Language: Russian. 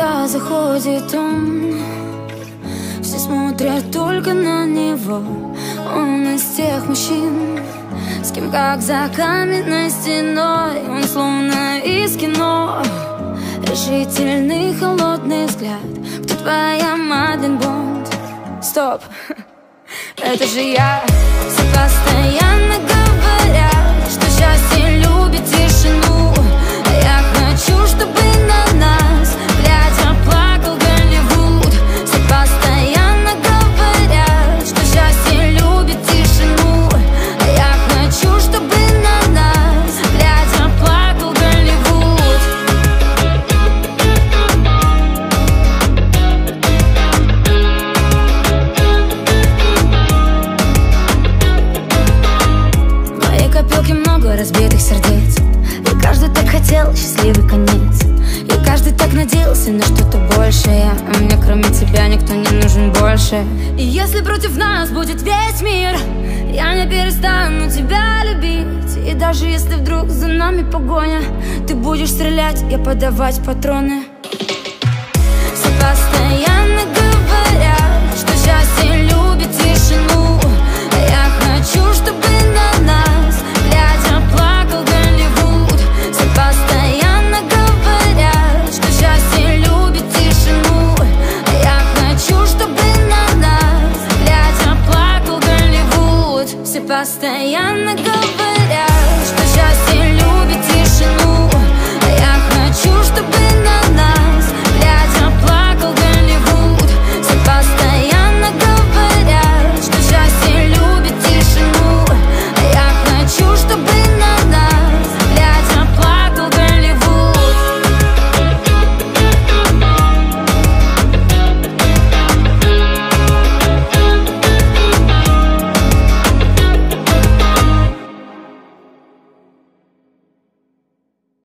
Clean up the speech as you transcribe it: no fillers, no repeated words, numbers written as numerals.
Когда заходит он, все смотрят только на него. Он из тех мужчин, с кем как за каменной стеной. Он словно из кино, решительный холодный взгляд. Кто твоя Мадлен Бонд? Стоп, это же я. Все постоянно говорят, что счастье любит тишину. А я хочу, чтобы на нас глядя плакал Голливуд. Все постоянно говорят, что счастье любит тишину. А я хочу, чтобы на нас глядя плакал Голливуд. В моей копилке много разбитых сердец, и каждый так хотел счастливый конец. И каждый так надеялся на что-то большее, а мне кроме тебя никто не нужен больше. И если против нас будет весь мир, я не перестану тебя любить. И даже если вдруг за нами погоня, ты будешь стрелять, я подавать патроны. Все постоянно говорят, что счастье любит тишину. А я хочу, чтобы на нас глядя плакал Голливуд. Все постоянно говорят, что счастье любит тишину. А я хочу, чтобы на нас глядя плакал Голливуд. Все постоянно говорят.